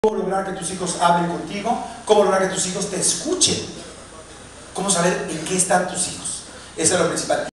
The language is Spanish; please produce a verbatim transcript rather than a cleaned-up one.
cómo lograr que tus hijos hablen contigo, cómo lograr que tus hijos te escuchen, cómo saber en qué están tus hijos. Eso es lo principal.